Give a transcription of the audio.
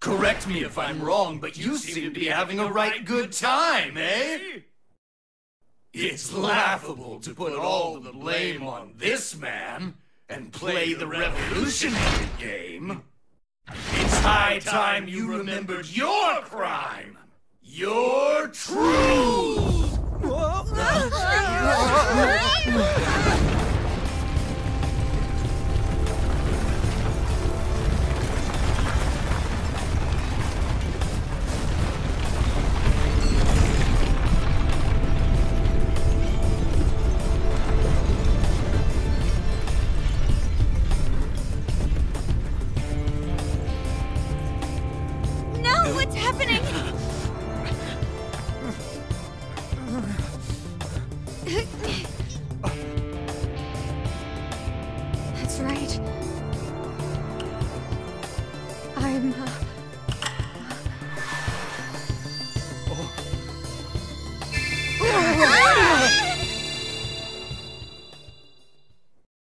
Correct me if I'm wrong, but you seem to be having a right good time, eh? It's laughable to put all the blame on this man and play the revolutionary game. It's high time you remembered your crime! Your truth! No, what's happening?